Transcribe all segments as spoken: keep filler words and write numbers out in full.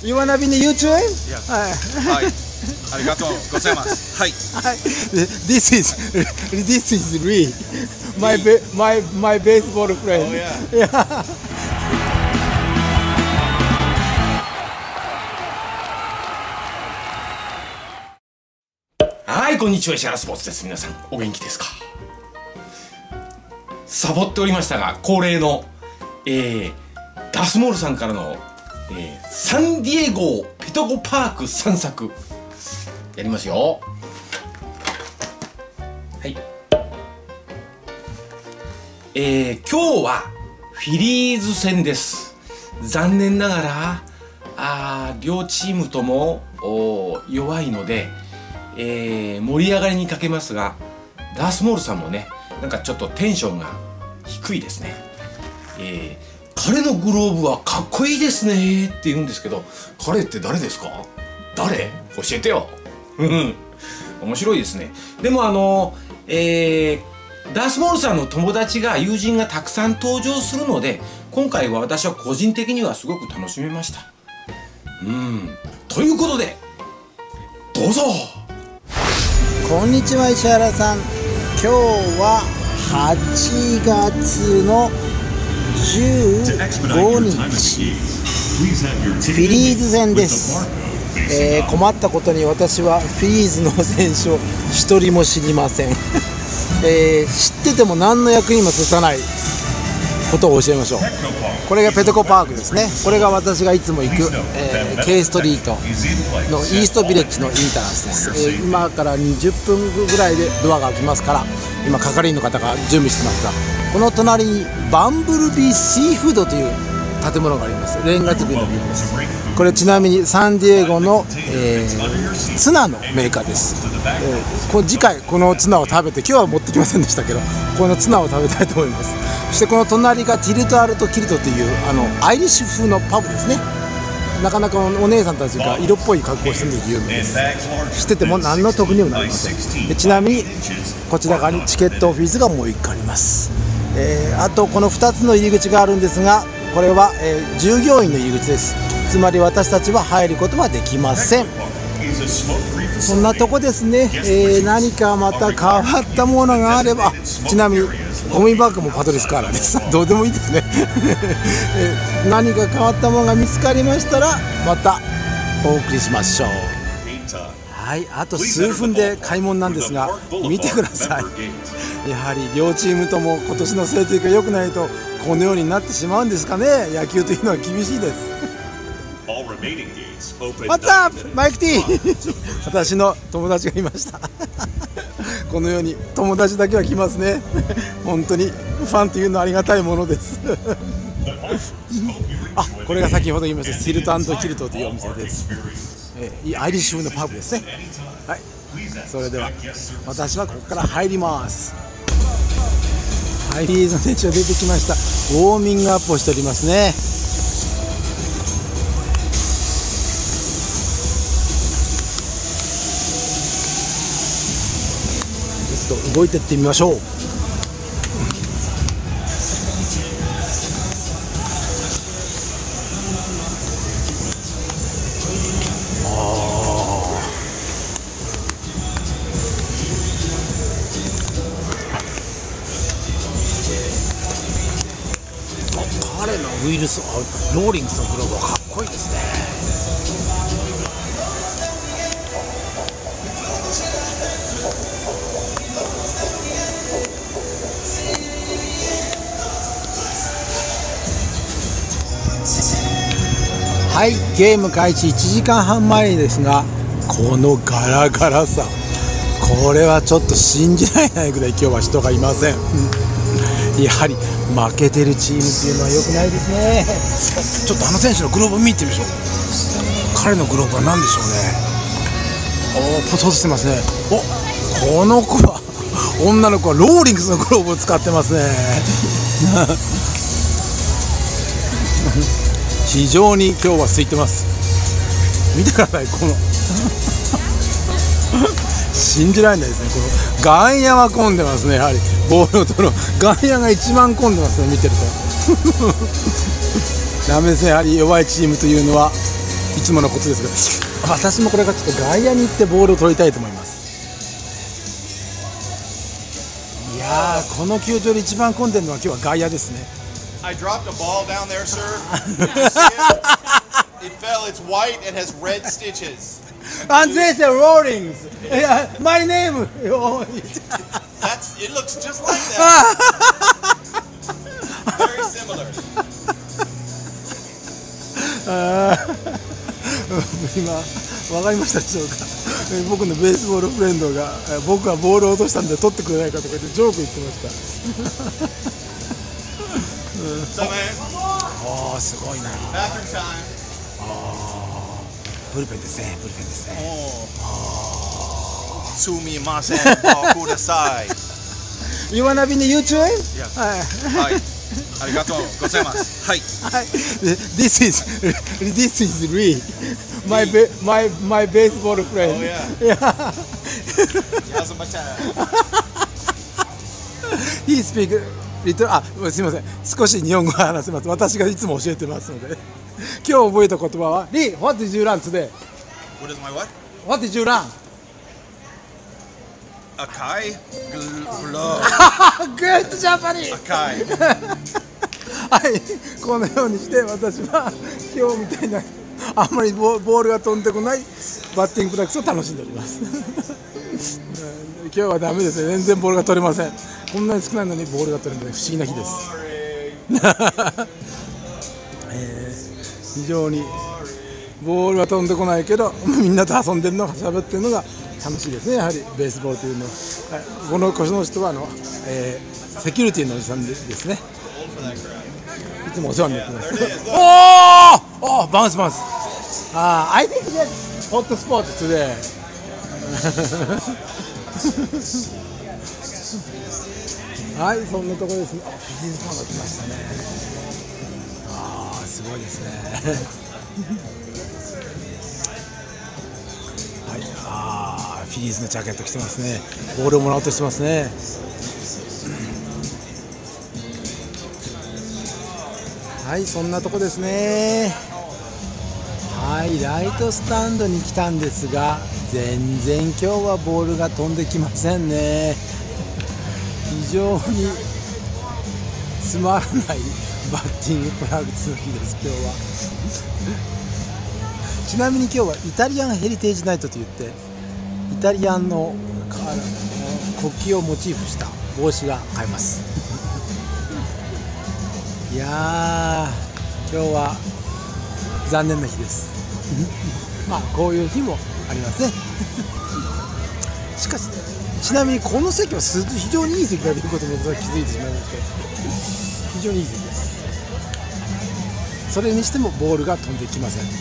You wanna be in the YouTube? はい。ありがとうございます。はい。 はい。This is this is Lee, my my my baseball friend. Oh yeah. Yeah. はい、こんにちは。石原スポーツです。皆さんお元気ですか？サボっておりましたが、恒例の、えー、ダスモールさんからの、えー、サンディエゴペトコパーク散策やりますよ。はい。えー、今日はフィリーズ戦です。残念ながらあ両チームとも弱いので、えー、盛り上がりに欠けますが、ダースモールさんもね、なんかちょっとテンションが低いですね。えー、彼のグローブはかっこいいですねって言うんですけど、彼って誰ですか？誰？教えてよ。面白いですね。でもあの、えー、ダースモールさんの友達が友人がたくさん登場するので、今回は私は個人的にはすごく楽しめました。うんということでどうぞ。 こんにちは、石原さん。今日ははちがつのじゅうごにち、フィリーズ戦です。えー、困ったことに私はフィリーズの選手を一人も知りません。えー、知ってても何の役にも立たないことを教えましょう。これがペトコパークですね。これが私がいつも行く、えー、K ストリートのイーストビレッジのインタランスです。えー、今からにじゅっぷんぐらいでドアが開きますから、今係員の方が準備してますが、この隣にバンブルビーシーフードという建物があります。レンガ造りのビルです。これちなみにサンディエゴの、えー、ツナのメーカーです。えー、こ次回このツナを食べて、今日は持ってきませんでしたけど、このツナを食べたいと思います。そしてこの隣がティルトアルトキルトというあのアイリッシュ風のパブですね。なかなかお姉さんたちが色っぽい格好をしてるので有名です。知ってても何の得にもなりません。でちなみにこちら側にチケットオフィスがもういっかいあります。えー、あとこのふたつの入り口があるんですが、これは、えー、従業員の入り口です。つまり私たちは入ることはできません。そんなとこですね。えー、何かまた変わったものがあれば、ちなみにゴミバッグもパトリスカーラです。どうでもいいですね。えー、何か変わったものが見つかりましたらまたお送りしましょう。はい、あと数分で開門なんですが、見てください。やはり両チームとも今年の成績が良くないとこのようになってしまうんですかね。野球というのは厳しいです。What's up? マイク T 私の友達がいました。このように友達だけは来ますね。本当にファンというのはありがたいものです。あ、これが先ほど言いましたシルト&キルトというお店です。えー、アイリッシュ風のパブですね。はい、それでは私はここから入ります。ハイリーズの選手が出てきました。ウォーミングアップをしておりますね。ちょっと動いていってみましょう。彼のウイルス、ローリングスのグローブはかっこいいですね。はい、ゲーム開始いちじかんはん前ですが、このガラガラさ、これはちょっと信じられないぐらい今日は人がいません。やはり負けてるチームっていうのは良くないですね。ちょっとあの選手のグローブ見てみましょう。彼のグローブは何でしょうね。おー、ポトッとしてますね。お、この子は女の子はローリングスのグローブを使ってますね。非常に今日は空いてます。見てください、この信じられないですね。この外野は混んでますね。やはりボールを取る外野が一番混んでますね、見てると。ダメですね。やはり弱いチームというのはいつものことですが、私もこれからちょっと外野に行ってボールを取りたいと思います。いやー、この球場で一番混んでるのは今日は外野ですね。 I dropped a ball down there, sir. It fell. It's white and has red stitches. And there's a roaring. My name. That's. It looks just like that. Very similar. 今わかりましたでしょうか。僕のベースボールフレンドが僕はボールを落としたんで取ってくれないかとか言ってジョーク言ってました。おー、すごいな。ブルペンですね、ブルペンですね。 すみません、ください。 You wanna be in the YouTube? はい。ありがとうございます。はい。 This is this is Lee, my my my baseball friend. Oh yeah. Yeah. He speak little. あ、すみません。少し日本語が話せます。私がいつも教えてますので。今日覚えた言葉は Lee, what did you learn today? What is my what? What did you learn? Akai glove. Good Japanese. Akai. はい、このようにして私は今日みたいなあんまりボールが飛んでこないバッティングプラクティスを楽しんでおります今日はダメですね。全然ボールが取れません。こんなに少ないのにボールが取れるので不思議な日です、えー、非常にボールは飛んでこないけどみんなと遊んでるのが喋ってるのが楽しいですね。やはりベースボールというのは、はい、このこの人はあの、えー、セキュリティのおじさんでですね。いつもお世話になってます。おお、おバウンスバウンス。ああ、I think that's hot spot today. はい、そんなところですね。あ、フィリーズファンが来ましたね。ああ、すごいですね。はい、ああ、フィリーズのジャケット着てますね。ボールをもらおうとしてますね。はい、そんなとこですね。はい、ライトスタンドに来たんですが、全然今日はボールが飛んできませんね。非常につまらないバッティングプラクティスの日です、今日は。ちなみに今日はイタリアンヘリテージナイトといって、イタリアンの国旗をモチーフした帽子が買えます。いやー、今日は残念な日です。まあこういう日もありますね。しかし、ちなみにこの席は非常にいい席だということに気づいてしまいまして、非常にいい席です。それにしてもボールが飛んできません。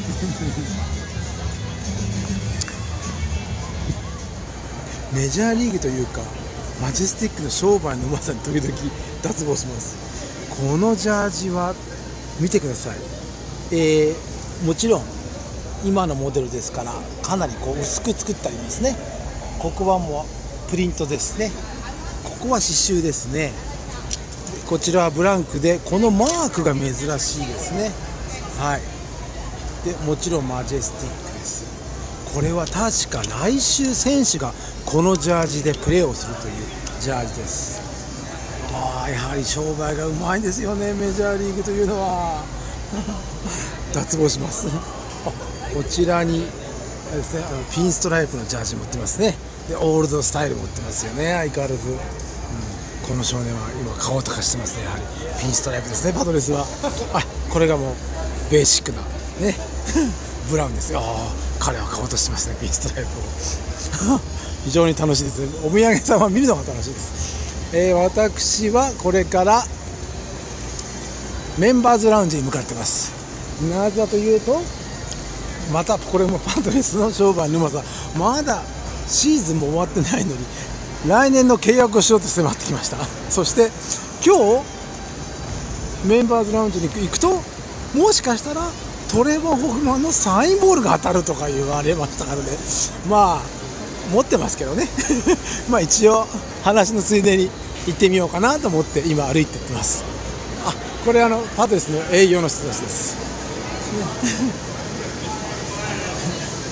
メジャーリーグというかマジスティックの商売のうまさに時々脱帽します。このジャージは見てください。えー、もちろん今のモデルですからかなりこう薄く作ってありますね。ここはもうプリントですね。ここは刺繍ですね。こちらはブランクでこのマークが珍しいですね。はい。でもちろんマジェスティックです。これは確か来週選手がこのジャージでプレーをするというジャージです。ああ、やはり商売がうまいんですよね、メジャーリーグというのは。脱帽します。こちらにですね、あのピンストライプのジャージ持ってますね。でオールドスタイル持ってますよね、相変わらず、うん、この少年は今顔とかしてますね。やはりピンストライプですね、パドレスは。あ、これがもうベーシックなねブラウンですよ。彼は顔としてますね、ピンストライプを。非常に楽しいですね。お土産さんは見るのが楽しいです。えー、私はこれからメンバーズラウンジに向かってます。なぜかというと、またこれもパドレスの商売のうまさ、まだシーズンも終わってないのに来年の契約をしようと迫ってきました。そして今日メンバーズラウンジに行くと、もしかしたらトレバー・ホフマンのサインボールが当たるとか言われましたからね。まあ持ってますけどね。まあ一応話のついでに行ってみようかなと思って今歩いていってます。あ、これあのパドレスの営業の人たちです。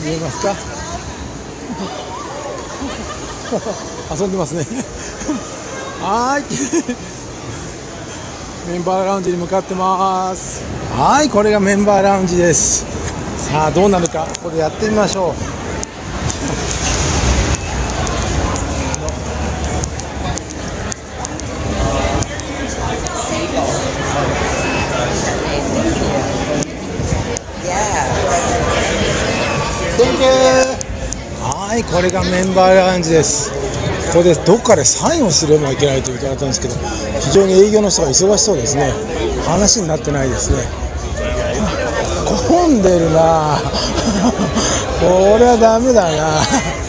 見えますか？遊んでますね。はーい。メンバーラウンジに向かってます。はい、これがメンバーラウンジです。さあどうなるか、ここでやってみましょう。はい、これがメンバーラウンジです。ここでどっかでサインをすればいけないと言われたんですけど、非常に営業の人が忙しそうですね。話になってないですね。混んでるな。これはダメだな。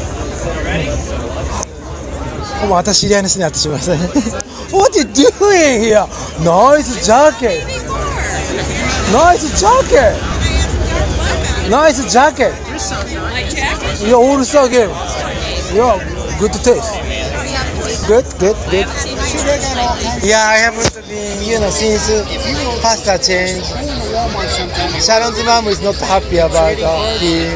また知り合いの人に会ってしまいましたね。What you doing here? Nice jacket. Nice jacket. Nice jacket. Yeah, all star game. Yeah, good taste. Good, good, good. Yeah, I haven't been, you know, since pasta change. Sharon's mom is not happy about uh, him.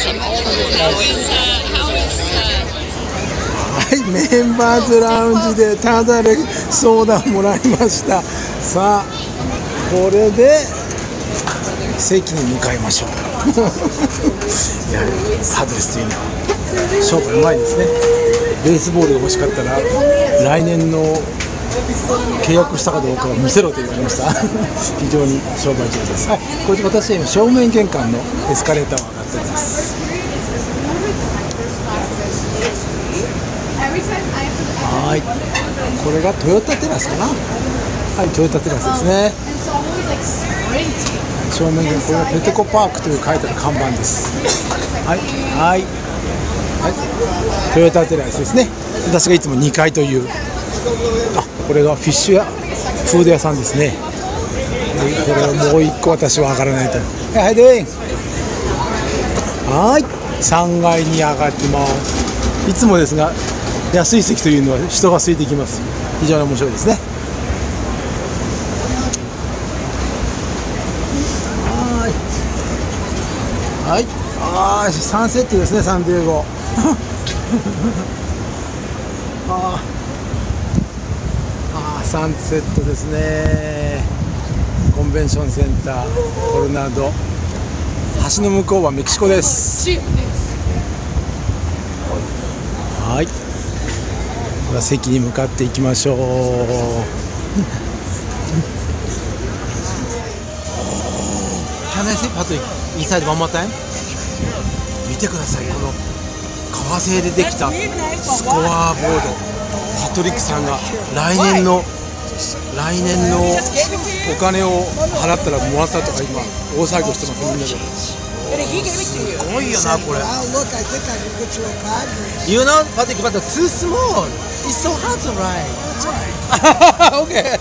はい、メンバーズラウンジでただでソーダもらいました。さあ、これで席に向かいましょう。いや、パドレスというのは商売うまいですね。ベースボールが欲しかったら来年の契約したかどうかを見せろと言われました。非常に商売上手です。はい、これ私は今正面玄関のエスカレーターを上がっております。はい、これがトヨタテラスかな。はい、トヨタテラスですね。正面玄関、これはペテコパークという書いてある看板です。はい、はい、はい、トヨタテラスですね。私がいつもにかいという。あ、これがフィッシュやフード屋さんですね。これをもういっこ私は上がらないと。はい、ではい、さんがいに上がってます。いつもですが安い席というのは人が空いてきます。非常に面白いですね。はい、ああ、サンセットですね、サンディエゴ。ああ、サンセットですね。コンベンションセンター、コロナド。橋の向こうはメキシコです。はい、では席に向かっていきましょう。Can I say Patrick inside one more time? 見てください、この革製でできたスコアボード。パトリックさんが来年の来年のお金を払ったらもらったとか今大騒ぎをしてます、みんなで。すごいよなこれ。You know, Patrick, but too small. It's so hard to ride. Okay.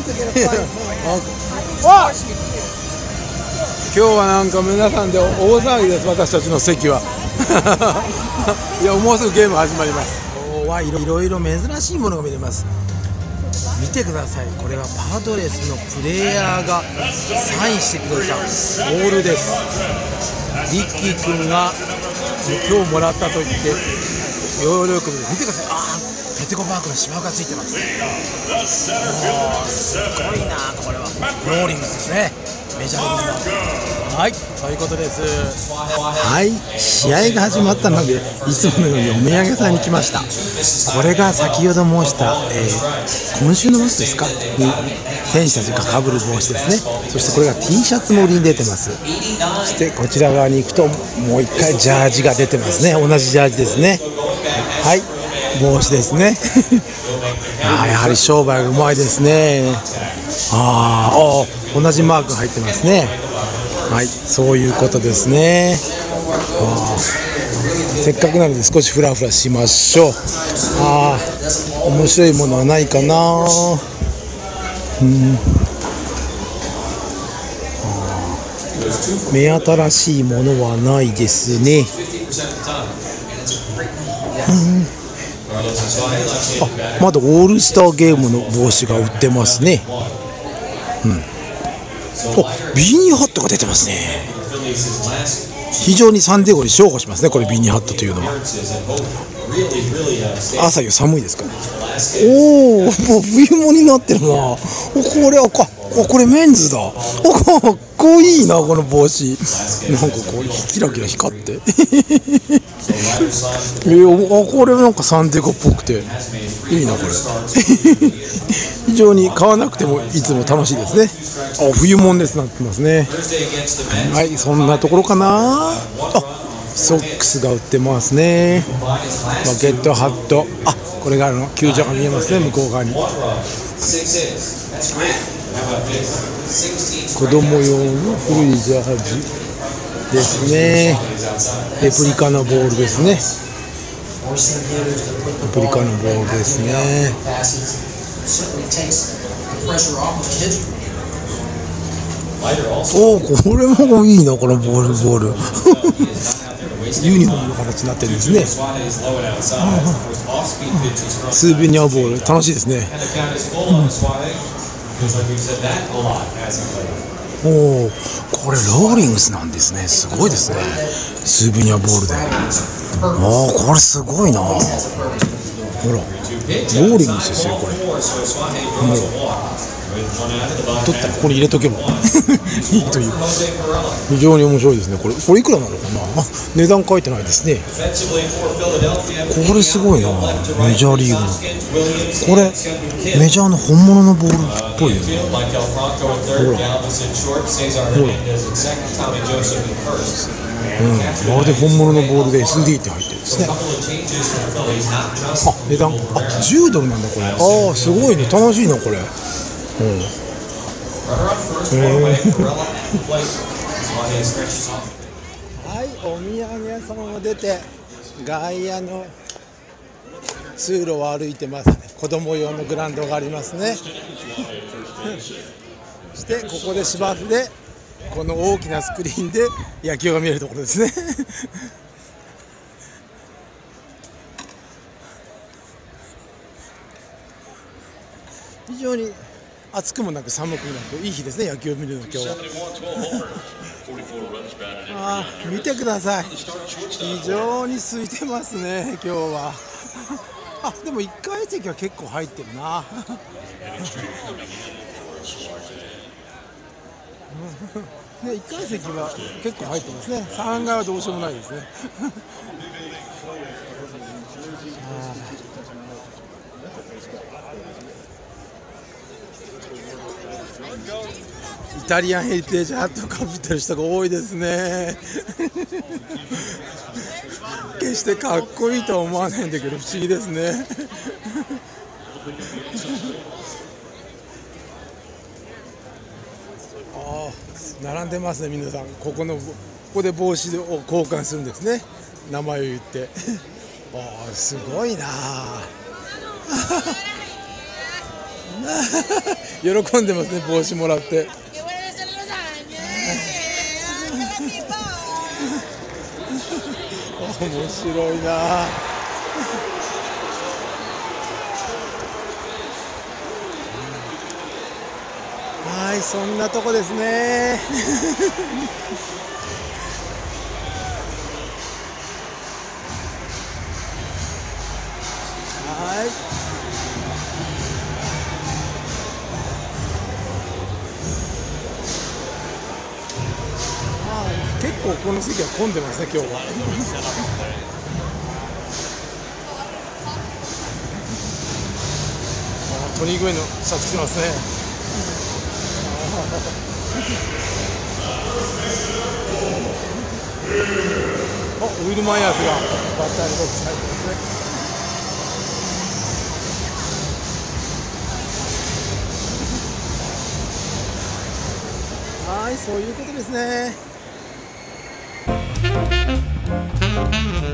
今日はなんか皆さんで大騒ぎです、私たちの席は。いや、もうすぐゲーム始まります。今日はいろいろ珍しいものが見れます。見てください、これはパドレスのプレイヤーがサインしてくれたボールです。リッキー君が今日もらったと言って要領よく見てください。あー、ペテコパークの芝がついてます。おー、すごいな、これはローリングスですね、メジャーリーグの。はい、そういうことです。はい、試合が始まったのでいつものようにお土産屋さんに来ました。これが先ほど申した、えー、今週の帽子ですかに選手たちがかぶる帽子ですね。そしてこれが T シャツも売りに出てます。そしてこちら側に行くともう一回ジャージが出てますね。同じジャージですね。はい、帽子ですね。あ、やはり商売がうまいですね。ああ、同じマーク入ってますね。はい、そういうことですね。あ、せっかくなので少しフラフラしましょう。ああ、面白いものはないかな。うん、目新しいものはないですね。うん、あ、まだオールスターゲームの帽子が売ってますね。うん、お、ビーニーハットが出てますね。 非常にサンディエゴに重宝しますね、これビニーハットというのは。朝夕寒いですから。おお、もう冬物になってるな。お、これはか、これメンズだ。お、かっこいいな、この帽子。なんかこうキラキラ光ってえー、あ、これなんかサンディエゴっぽくていいな、これ非常に買わなくてもいつも楽しいですね。あ、冬物ですなってますね。はい、そんなところかな。あ、ソックスが売ってますね。バケットハット、あ、これがあの球場が見えますね、向こう側に。子供用の古いジャージですね。レプリカのボールですね。レプリカのボールですね。おお、これもいいな、このボールボールユニフォームの形になってるんですね。スーベニアボール楽しいですね。うん、おお、これローリングスなんですね。すごいですね、スーベニアボールで。ああ、これすごいな。ほら、ローリングスですよ、これ。ほら、取ったらここに入れとけばいいという、非常に面白いですね。これこれいくらなのかな。あ、値段書いてないですね。これすごいな、メジャーリーグの。これメジャーの本物のボールっぽいよね。ほらほら、うん、まるで本物のボールで エスディー って入ってるんですね。あ、値段、あ、じゅうドルなんだこれ。ああ、すごいね、楽しいなこれ。うん、えー、はい、お土産屋さんを出て外野の通路を歩いてますね。子供用のグラウンドがありますねそしてここで芝生でこの大きなスクリーンで野球が見えるところですね非常に暑くもなく寒くもなくいい日ですね、野球を見るの今日はあー、見てください、非常に空いてますね今日はあ、でもいっかい席は結構入ってるなね、いっかい席は結構入ってますね。さんがいはどうしようもないですねイタリアンヘリテージハットをかぶってる人が多いですね決してかっこいいとは思わないんだけど不思議ですねああ、並んでますね皆さん。ここのここで帽子を交換するんですね、名前を言ってああ、すごいな喜んでますね、帽子もらって面白いなはい、そんなとこですねはい、結構この席は混んでますね今日はあ、鳥越のシャツ着てますねあ、ウィル・マイヤーズがバッターにボックス入ってますね。はい、そういうことですね。